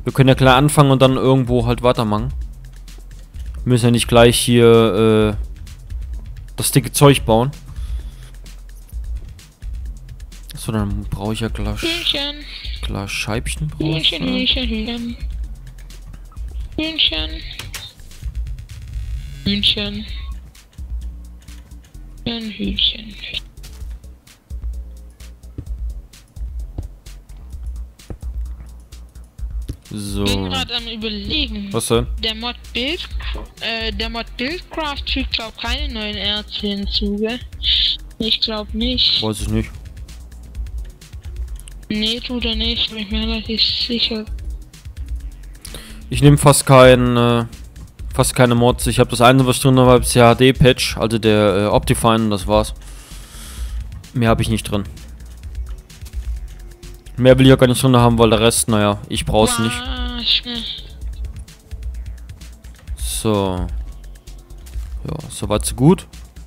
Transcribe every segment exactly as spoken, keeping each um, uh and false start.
Wir können ja gleich anfangen und dann irgendwo halt weitermachen. Wir müssen ja nicht gleich hier äh, das dicke Zeug bauen. So, dann brauche ich ja Glas... Hühnchen. Glasscheibchen brauche ich. Hühnchen, Hühnchen, Hühnchen. Hühnchen. Hühnchen. Ein Hühnchen. So. Ich bin gerade am Überlegen. Was denn? Der Mod Bild, äh, der Mod Buildcraft fügt glaube keine neuen Erze hinzu, gell? Ich glaube nicht. Weiß ich nicht. Nee, tut er nicht, bin ich mir relativ sicher. Ich nehme fast keinen, äh, fast keine Mods. Ich habe das eine, was drin war, ist der H D-Patch, also der äh, Optifine, das war's. Mehr habe ich nicht drin. Mehr will ich ja gar nicht drin haben, weil der Rest, naja, ich brauch's nicht. Schnell. So. Ja, soweit so gut.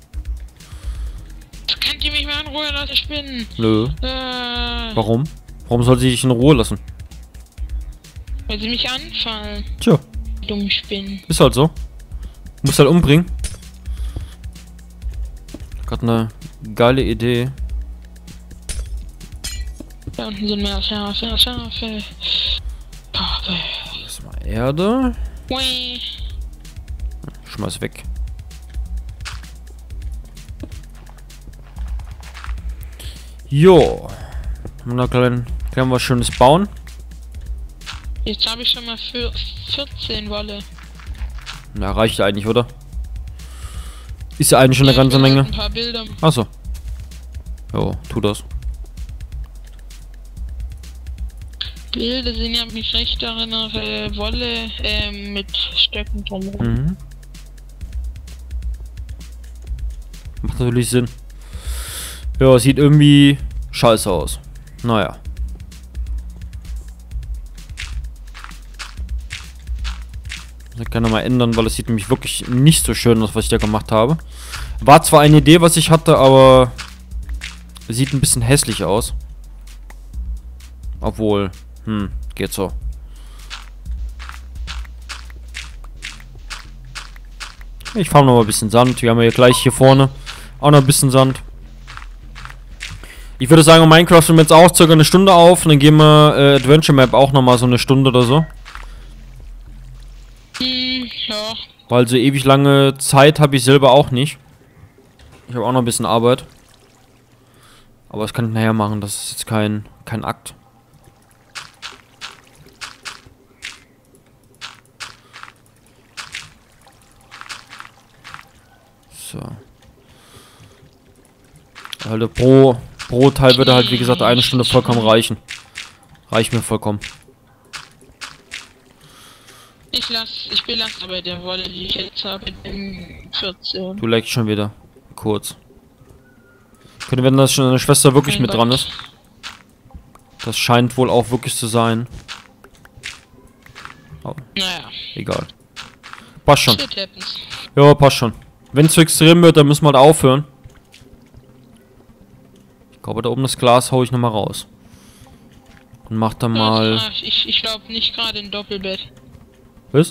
Könnt ihr mich mal in Ruhe lassen, spinnen? Nö. Äh, Warum? Warum soll sie dich in Ruhe lassen? weil sie mich anfallen. Tja, Dumm Spinnen. ist halt so. Muss halt umbringen. Gerade eine geile Idee. Da unten sind mehr Schafe, Schafe. Schafe. Erstmal Erde. Ui. Schmeiß weg. Jo. Haben wir noch klein, klein was Schönes bauen. Jetzt habe ich schon mal für vierzehn Wolle. Na, reicht eigentlich, oder? Ist ja eigentlich schon eine Ja, ganze ich will Menge. halt ein paar Bilder. Achso. Jo, tu das. Bilder sind ja mich recht erinnere, Wolle ähm, mit Stöcken drumherum. Mhm. Macht natürlich Sinn. Ja, sieht irgendwie scheiße aus. Naja. Das kann ich mal ändern, weil es sieht nämlich wirklich nicht so schön aus, was ich da gemacht habe. War zwar eine Idee, was ich hatte, aber sieht ein bisschen hässlich aus. Obwohl, hm, geht so. Ich fahre noch mal ein bisschen Sand. Wir haben ja gleich hier vorne auch noch ein bisschen Sand. Ich würde sagen, in Minecraft nehmen wir jetzt auch circa eine Stunde auf. Und dann gehen wir äh, Adventure Map auch noch mal so eine Stunde oder so. Hm, ja. Weil so ewig lange Zeit habe ich selber auch nicht. Ich habe auch noch ein bisschen Arbeit. Aber das kann ich nachher machen. Das ist jetzt kein, kein Akt. So. Also pro, pro Teil würde halt, wie gesagt, eine Stunde vollkommen reichen. Reicht mir vollkommen. Ich lass, ich belasse aber der Wolle, die ich jetzt habe, in vierzehn. Du leckst schon wieder. Kurz. Könnte werden, dass schon deine Schwester wirklich Mein mit Gott. dran ist. Das scheint wohl auch wirklich zu sein. Oh, Naja, egal. Passt schon. shit happens. Ja, passt schon. Wenn es zu extrem wird, dann müssen wir halt aufhören. Ich glaube, da oben das Glas hau ich nochmal raus. Und mach da mal... Ah, ich ich glaube nicht gerade ein Doppelbett. Was?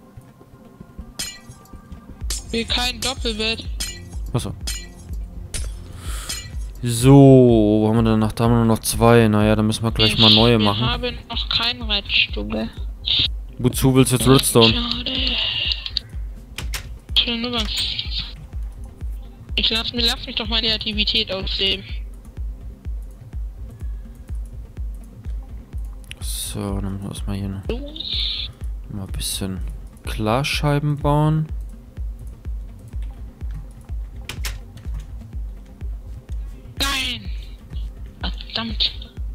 Will kein Doppelbett. Achso. So, wo haben wir denn noch? Da haben wir nur noch zwei. Naja, dann müssen wir gleich mal neue Wir machen. haben noch kein Reitstube. Wozu willst du jetzt Redstone? Schade. Ich will nur was. Ich lass mir lass mich doch meine Kreativität ausleben. So, dann müssen wir hier noch So. mal ein bisschen Glasscheiben bauen. Nein! Verdammt!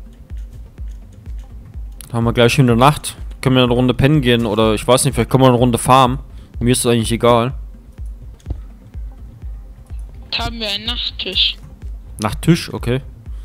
Da haben wir gleich in der Nacht. Können wir eine Runde pennen gehen oder ich weiß nicht, vielleicht können wir eine Runde farmen. Mir ist es eigentlich egal. Jetzt haben wir einen Nachttisch. Nachttisch, okay.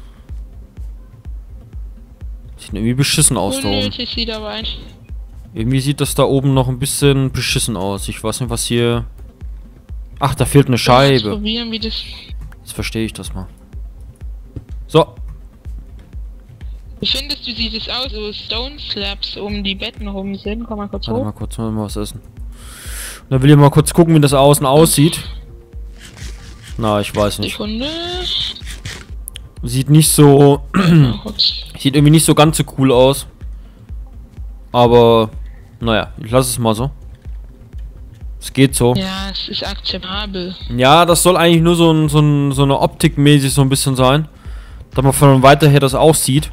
Sieht irgendwie beschissen aus da oben. Unnötig sieht aber ein. Irgendwie sieht das da oben noch ein bisschen beschissen aus. Ich weiß nicht, was hier... Ach, da fehlt eine Scheibe. Probieren, wie das. Jetzt verstehe ich das mal. So. Wie findest du, sieht es aus, so Stone Slabs um die Betten rum sind? Komm mal kurz Warte hoch. mal kurz, mal was essen. Da will ich mal kurz gucken, wie das außen aussieht. Na, ich weiß nicht. Sekunde. Sieht nicht so... Mal kurz. Sieht irgendwie nicht so ganz so cool aus. Aber, naja, ich lasse es mal so. Es geht so. Ja, es ist akzeptabel. Ja, das soll eigentlich nur so, ein, so, ein, so eine Optik mäßig so ein bisschen sein. Dass man von weiter her das aussieht.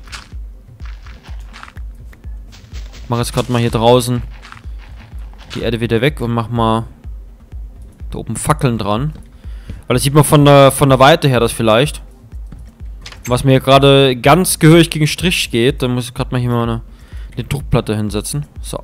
Ich mache jetzt gerade mal hier draußen die Erde wieder weg und mach mal da oben Fackeln dran. Weil das sieht man von der, von der Weite her das vielleicht. Was mir gerade ganz gehörig gegen Strich geht, dann muss ich gerade mal hier mal eine, eine Druckplatte hinsetzen. So.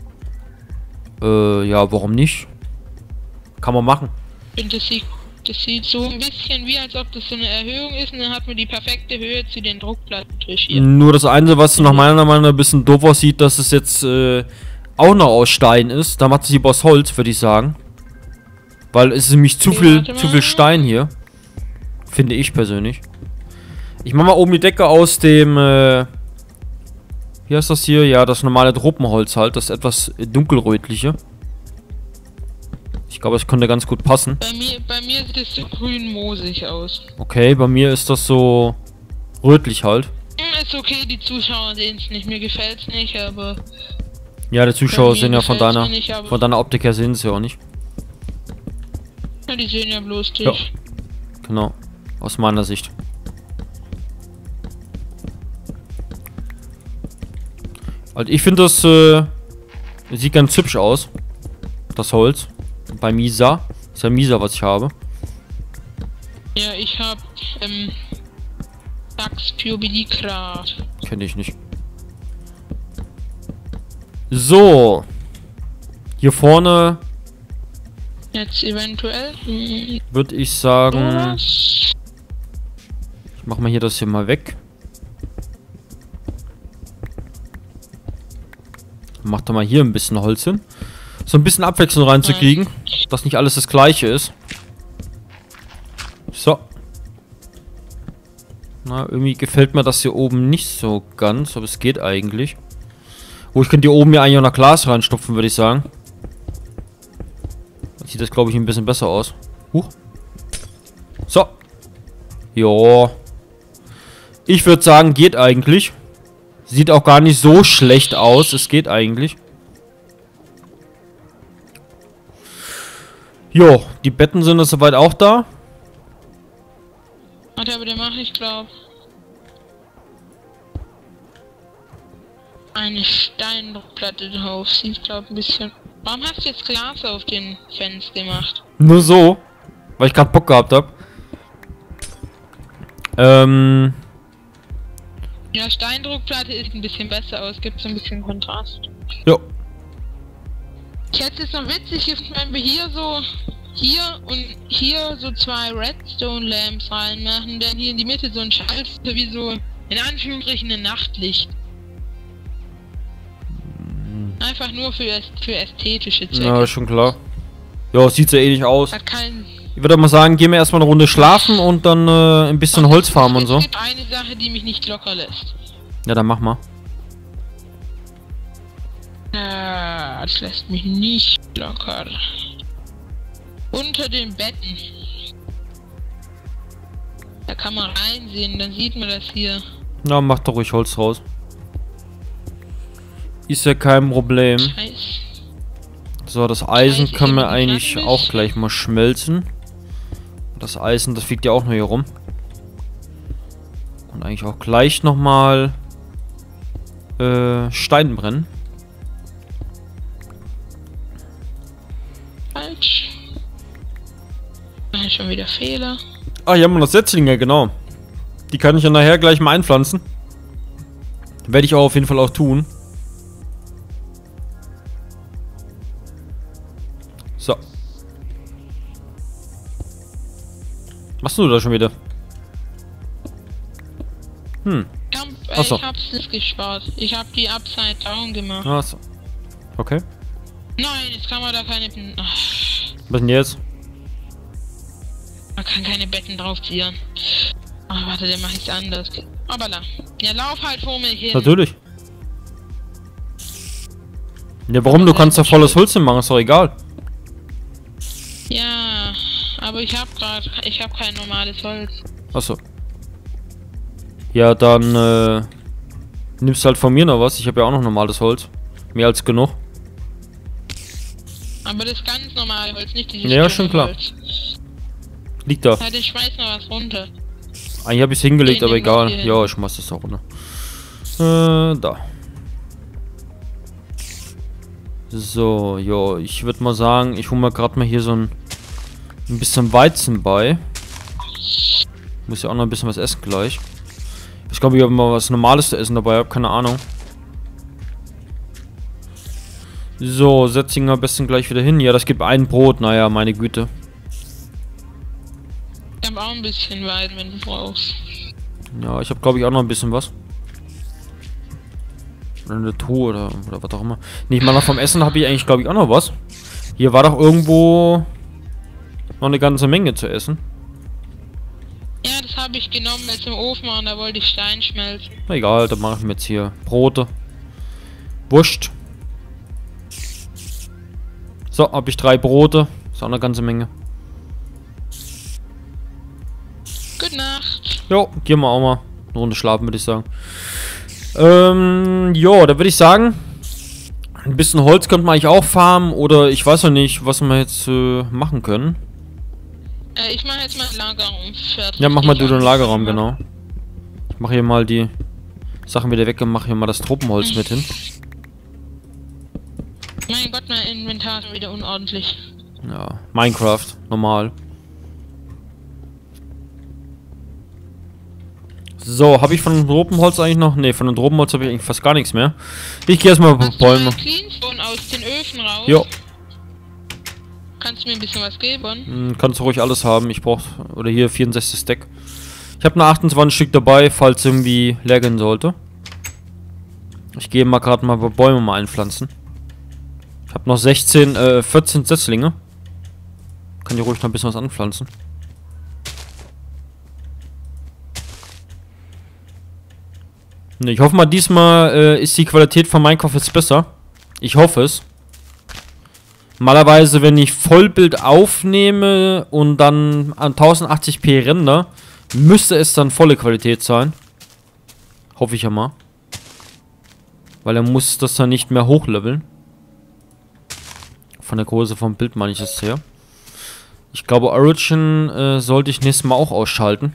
Äh, ja, warum nicht? Kann man machen. Und das sieht, das sieht so ein bisschen wie, als ob das so eine Erhöhung ist und dann hat man die perfekte Höhe zu den Druckplattentisch hier. Nur das Einzige, was nach meiner Meinung nach ein bisschen doof aussieht, dass es jetzt äh, auch noch aus Stein ist. Da macht es lieber aus Holz, würde ich sagen. Weil es ist nämlich zu Okay, viel, warte zu mal. viel Stein hier. Finde ich persönlich. Ich mache mal oben die Decke aus dem, äh, wie heißt das hier? Ja, das normale Tropenholz halt. Das etwas dunkelrötliche. Ich glaube, das könnte ganz gut passen. Bei mir, bei mir sieht es so grün-moosig aus. Okay, bei mir ist das so rötlich halt. Hm, Ist okay, die Zuschauer sehen es nicht, mir gefällt es nicht, aber Ja, die Zuschauer Bei mir sind ja von gefällt's deiner, mir nicht, aber- von deiner Optik her sehen sie ja auch nicht. ja, die sehen ja bloß dich. Ja. Genau. Aus meiner Sicht. Also ich finde das, äh, sieht ganz hübsch aus. Das Holz. Bei Misa. Ist ja Misa, was ich habe. Ja, ich hab, ähm, Dax Pubilicraft. Kenne ich nicht. So. Hier vorne Jetzt eventuell. Hm, würde ich sagen, sowas. ich mache mal hier das hier mal weg. Mach da mal hier ein bisschen Holz hin. So ein bisschen Abwechslung reinzukriegen. Dass nicht alles das gleiche ist. So. Na, irgendwie gefällt mir das hier oben nicht so ganz, aber es geht eigentlich. Oh, ich könnte hier oben ja eigentlich auch noch Glas reinstopfen, würde ich sagen. Dann sieht das, glaube ich, ein bisschen besser aus. Huch. So. Jo. Ich würde sagen, geht eigentlich. Sieht auch gar nicht so schlecht aus. Es geht eigentlich. Jo, die Betten sind jetzt soweit auch da. Warte, aber der mache ich, glaub. Eine Steindruckplatte drauf. Sieht, glaub, ein bisschen. Warum hast du jetzt Glas auf den Fans gemacht? Nur so. Weil ich gerade Bock gehabt habe. Ähm. Ja, Steindruckplatte ist ein bisschen besser aus, gibt so ein bisschen Kontrast. Jo. Ich hätte es noch witzig, wenn wir hier so, hier und hier so zwei Redstone Lamps reinmachen, dann hier in die Mitte so ein Schalter wie so, in Anführungsstrichen, ein Nachtlicht. Einfach nur für, äst- für ästhetische Zwecke. Ja, schon klar. Ja, sieht ja eh nicht aus. Hat keinen. Ich würde mal sagen, gehen wir erstmal eine Runde schlafen und dann äh, ein bisschen Holz farmen und so. Es gibt eine Sache, die mich nicht locker lässt. Ja, dann mach mal. Ah, das lässt mich nicht locker. Unter den Betten. Da kann man reinsehen, dann sieht man das hier. Na, mach doch ruhig Holz raus. Ist ja kein Problem. Scheiße. So, das Eisen Scheiße, können wir eben eigentlich knackig. auch gleich mal schmelzen. Das Eisen, das fliegt ja auch nur hier rum. Und eigentlich auch gleich nochmal äh, Stein brennen. Falsch. Ah, schon wieder Fehler. Ah, hier haben wir noch Setzlinge, genau. Die kann ich ja nachher gleich mal einpflanzen. Werde ich auch auf jeden Fall auch tun. So. Was machst du da schon wieder? Hm. Ich, hab, äh, Ach so. ich hab's nicht gespart. Ich hab die Upside Down gemacht. Achso. Okay. Nein, jetzt kann man da keine. Ach, Was denn jetzt? man kann keine Betten draufziehen. Ach, warte, dann mach ich's anders. Aber da. Ja, lauf halt vor mir hin. Natürlich. Ja, warum? Du kannst ja volles Holz machen, ist doch egal. Ja, aber ich hab grad, ich hab kein normales Holz. Achso. Ja, dann äh, nimmst halt von mir noch was. Ich habe ja auch noch normales Holz. Mehr als genug. Aber das ganz normale Holz, nicht dieses Ja, schon klar. Holz. Liegt da. Ja, ich schmeiß noch was runter. Eigentlich habe ich es hingelegt, Nee, aber nimm egal. mal hier Ja, ich mach das auch runter. Äh, da. So, ja, ich würde mal sagen, ich hole mir gerade mal hier so ein, ein bisschen Weizen bei. Muss ja auch noch ein bisschen was essen gleich. Ich glaube, ich habe mal was Normales zu essen dabei, habe keine Ahnung. So, setze ihn am besten gleich wieder hin. Ja, das gibt ein Brot, naja, meine Güte. Ich hab auch ein bisschen weit, wenn du brauchst. Ja, ich habe glaube ich auch noch ein bisschen was. Oder eine Truhe oder, oder was auch immer. Nicht mal noch vom Essen habe ich eigentlich glaube ich auch noch was. Hier war doch irgendwo noch eine ganze Menge zu essen. Ja, das habe ich genommen, weil es im Ofen war und da wollte ich Stein schmelzen. Na egal, dann mache ich mir jetzt hier Brote. Wurst. So, habe ich drei Brote. Ist auch eine ganze Menge. Gute Nacht. Jo, gehen wir auch mal eine Runde schlafen, würde ich sagen. Ähm, jo, da würde ich sagen, ein bisschen Holz könnte man eigentlich auch farmen oder ich weiß noch nicht, was wir jetzt äh, machen können. Äh, ich mache jetzt mal den Lagerraum fertig. Ja, mach mal Ich du den hab- Lagerraum, genau. Ich mache hier mal die Sachen wieder weg und mache hier mal das Tropenholz mit hin. Mein Gott, mein Inventar ist wieder unordentlich. Ja, Minecraft, normal. So, habe ich von dem Tropenholz eigentlich noch? Ne, von dem Tropenholz habe ich eigentlich fast gar nichts mehr. Ich gehe erstmal auf Hast du Bäume. mal Cleanstone aus den Öfen raus? Jo, Kannst du mir ein bisschen was geben? hm, kannst du ruhig alles haben. Ich brauche, oder hier vierundsechzig Stack. Ich habe noch achtundzwanzig Stück dabei, falls irgendwie leer gehen sollte. Ich gehe mal gerade mal ein paar Bäume mal einpflanzen. Ich habe noch sechzehn, äh, vierzehn Setzlinge. Kann hier ruhig noch ein bisschen was anpflanzen. Ne, ich hoffe mal, diesmal äh, ist die Qualität von Minecraft jetzt besser. Ich hoffe es. Normalerweise, wenn ich Vollbild aufnehme und dann an tausendachtzig p render, müsste es dann volle Qualität sein. Hoffe ich ja mal. Weil er muss das dann nicht mehr hochleveln. Von der Größe vom Bild meine ich es her. Ich glaube, Origin äh, sollte ich nächstes Mal auch ausschalten.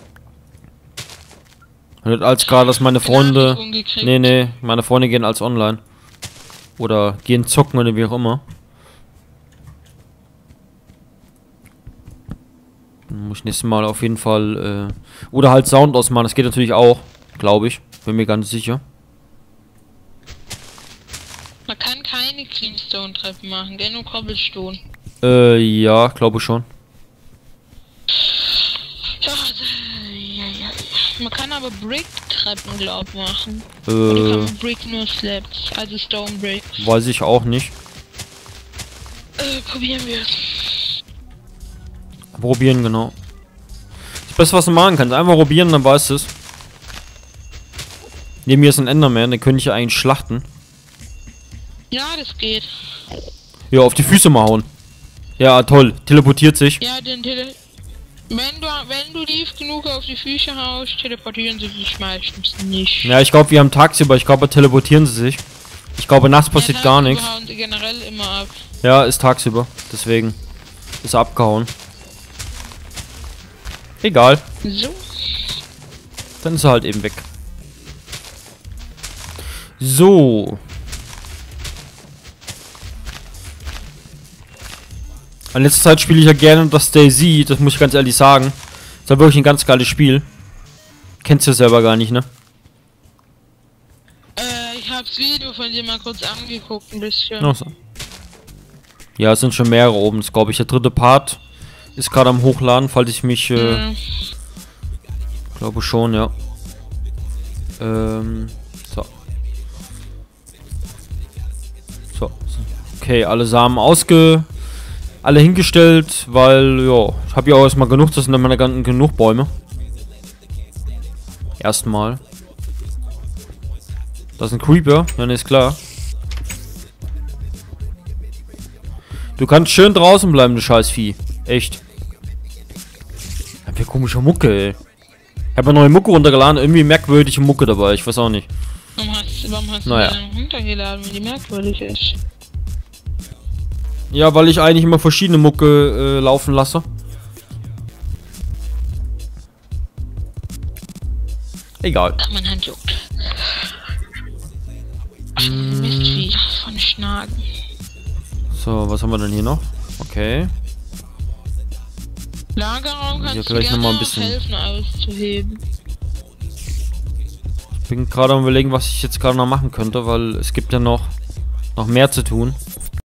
Und als gerade, dass meine Freunde... Nee, nee, meine Freunde gehen als online. Oder gehen zocken oder wie auch immer. Dann muss ich nächstes Mal auf jeden Fall... Äh, oder halt Sound ausmachen, das geht natürlich auch. Glaube ich. Bin mir ganz sicher. Man kann keine Cleanstone-Treppen machen, gell? Nur Cobblestone. Äh, ja, glaube schon. Ja, ja, ja. Man kann aber Brick-Treppen, glaub ich, machen. Äh, Oder kann man Brick nur Slabs, also Stone Brick. weiß ich auch nicht. Äh, probieren wir es. Probieren, genau. Das Beste, was du machen kannst. Einfach probieren, dann weißt du es. Neben mir ist ein Enderman, den könnte ich ja eigentlich schlachten. Ja, das geht. Ja, auf die Füße mal hauen. Ja, toll. Teleportiert sich. Ja, den Tele... Wenn du, wenn du tief genug auf die Füße haust, teleportieren sie sich meistens nicht. Ja, ich glaube, wir haben tagsüber. Ich glaube, teleportieren sie sich. Ich glaube, nachts passiert Ja, gar tagsüber nichts. hauen sie generell immer ab. Ja, ist tagsüber. Deswegen ist er abgehauen. Egal. So. Dann ist er halt eben weg. So. In letzter Zeit spiele ich ja gerne das DayZ, das muss ich ganz ehrlich sagen. Ist ja wirklich ein ganz geiles Spiel. Kennst du ja selber gar nicht, ne? Äh, ich hab's Video von dir mal kurz angeguckt, ein bisschen. Ach so. Ja, es sind schon mehrere oben. Das glaube ich, der dritte Part ist gerade am Hochladen, falls ich mich, äh, Mhm. glaube schon, ja. Ähm, so. So. Okay, alle Samen ausge... alle hingestellt, weil, ja, ich habe ja auch erstmal genug, das sind dann meine ganzen genug Bäume. Erstmal. Das ist ein Creeper, dann ist klar. Du kannst schön draußen bleiben, du scheiß Vieh. Echt. Ja, wie komische Mucke, ey. Ich hab eine neue Mucke runtergeladen, irgendwie merkwürdige Mucke dabei, ich weiß auch nicht. Warum hast, warum hast Naja. du die denn runtergeladen, wenn die merkwürdig ist? Ja, weil ich eigentlich immer verschiedene Mucke äh, laufen lasse. Egal. Ach, mein Hand juckt. Mm. Mistvieh von Schnagen. So, was haben wir denn hier noch? Okay. Lagerraum Hier kannst du gleich noch gerne mal ein noch bisschen- helfen auszuheben. Ich bin gerade am überlegen, was ich jetzt gerade noch machen könnte, weil es gibt ja noch, noch mehr zu tun.